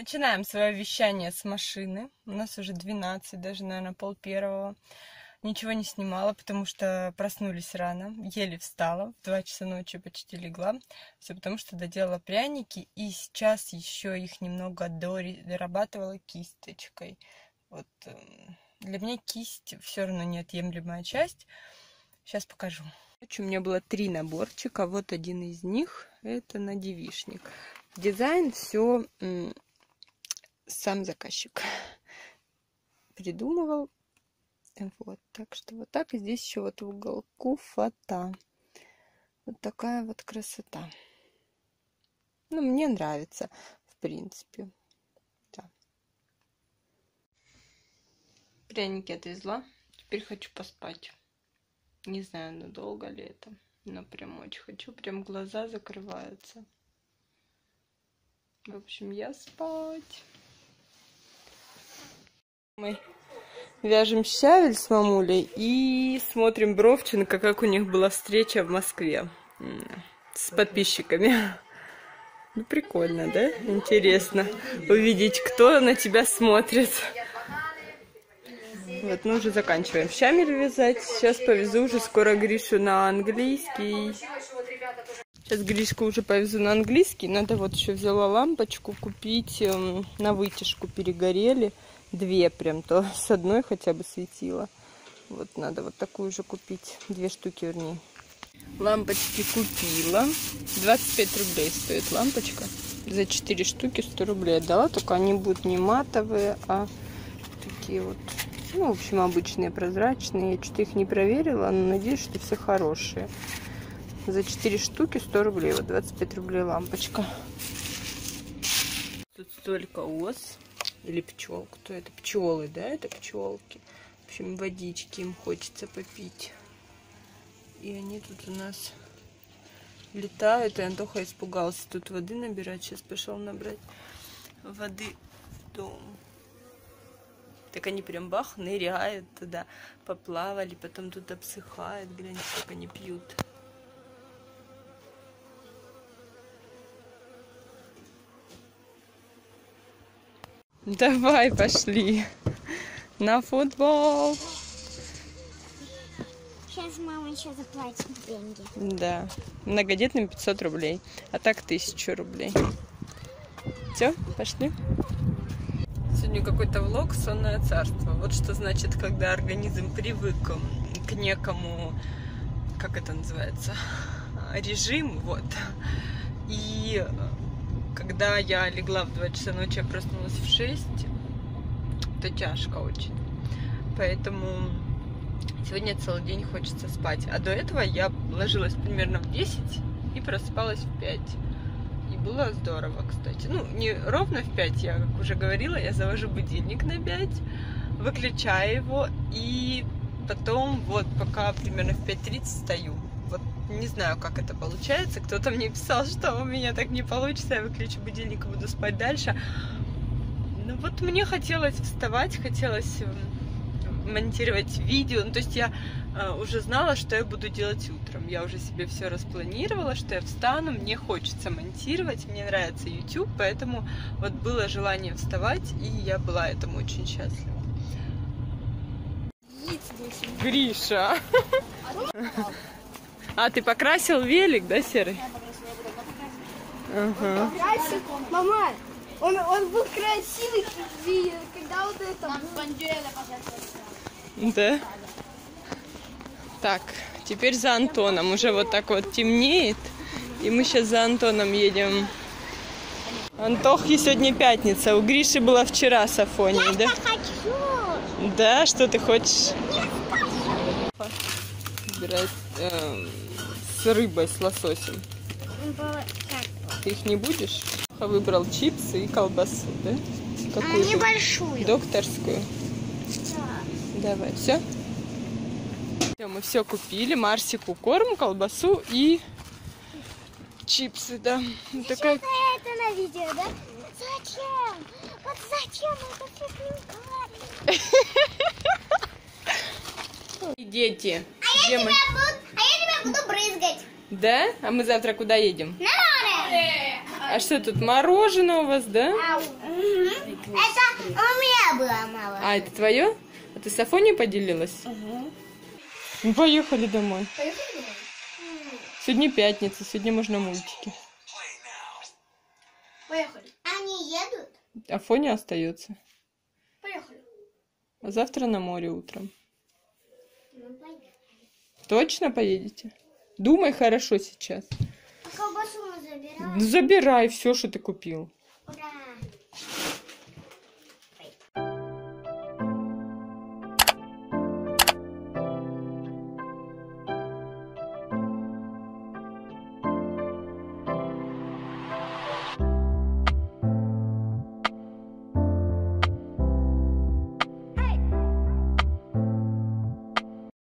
Начинаем свое вещание с машины. У нас уже 12, даже, наверное, пол-первого. Ничего не снимала, потому что проснулись рано. Еле встала, в 2 часа ночи почти легла. Все потому, что доделала пряники. И сейчас еще их немного дорабатывала кисточкой. Вот для меня кисть все равно неотъемлемая часть. Сейчас покажу. У меня было 3 наборчика. Вот один из них. Это на девичник. Дизайн все сам заказчик придумывал. Вот, так что вот так. И здесь еще вот в уголку фата. Вот такая вот красота. Ну, мне нравится, в принципе. Да. Пряники отвезла. Теперь хочу поспать. Не знаю, надолго ли это. Но прям очень хочу. Прям глаза закрываются. В общем, я спать. Мы вяжем щавель с мамулей и смотрим Бровченко, как у них была встреча в Москве с подписчиками. Ну, прикольно, да? Интересно увидеть, кто на тебя смотрит. Вот, мы уже заканчиваем щавель вязать. Сейчас повезу уже скоро Гришу на английский. Сейчас Гришку уже повезу на английский. Надо вот еще взяла лампочку купить на вытяжку. Перегорели. 2 прям, то с одной хотя бы светила. Вот надо вот такую же купить. 2 штуки, вернее. Лампочки купила. 25 рублей стоит лампочка. За 4 штуки 100 рублей отдала. Только они будут не матовые, а такие вот, ну, в общем, обычные, прозрачные. Я что-то их не проверила, но надеюсь, что все хорошие. За 4 штуки 100 рублей. Вот 25 рублей лампочка. Тут столько ос. Или пчел. Кто это? Пчелы, да? Это пчелки. В общем, водички им хочется попить. И они тут у нас летают. И Антоха испугался тут воды набирать. Сейчас пошел набрать воды в дом. Так они прям бах, ныряют туда. Поплавали, потом тут обсыхают. Гляньте, как они пьют. Давай, пошли на футбол. Сейчас мама еще заплатит деньги. Да, многодетным 500 рублей, а так 1000 рублей. Все, пошли. Сегодня какой-то влог «Сонное царство». Вот что значит, когда организм привык к некому, как это называется, режиму, вот. И когда я легла в 2 часа ночи, я проснулась в 6, то тяжко очень. Поэтому сегодня целый день хочется спать. А до этого я ложилась примерно в 10 и просыпалась в 5. И было здорово, кстати. Ну, не ровно в 5, я, как уже говорила, я завожу будильник на 5, выключаю его, и потом вот пока примерно в 5:30 встаю. Вот не знаю, как это получается. Кто-то мне писал, что у меня так не получится, я выключу будильник и буду спать дальше. Ну вот мне хотелось вставать, хотелось монтировать видео. Ну, то есть я уже знала, что я буду делать утром. Я уже себе все распланировала, что я встану, мне хочется монтировать, мне нравится YouTube, поэтому вот было желание вставать, и я была этому очень счастлива. Гриша! А, ты покрасил велик, да, серый? Ага. Мама, он был красивый, когда вот это... Да? Так, теперь за Антоном. Уже вот так вот темнеет. И мы сейчас за Антоном едем. Антохе сегодня пятница. У Гриши была вчера с Афонией, да? Хочу! Да? Что ты хочешь? Собирать с рыбой, с лососем. Ты их не будешь? Выбрал чипсы и колбасу, да? Какую? Небольшую. Докторскую. Да. Давай, все? Все, мы все купили. Марсику корм, колбасу и чипсы, да. Вот такая... Это на видео, да? Зачем? Вот зачем это все снимать? Дети. А я тебя буду брызгать. Да? А мы завтра куда едем? На море. А что тут, мороженое у вас, да? Ау. Это у меня было мало. А, это твое? А ты с Афоней поделилась? Угу. Ну, поехали домой. Поехали домой? Сегодня пятница, сегодня можно мультики. Поехали. Они едут? Афоня остается. Поехали. А завтра на море утром. Ну, поехали. Точно поедете? Думай хорошо сейчас. А колбасу мы забираем? Забирай все, что ты купил.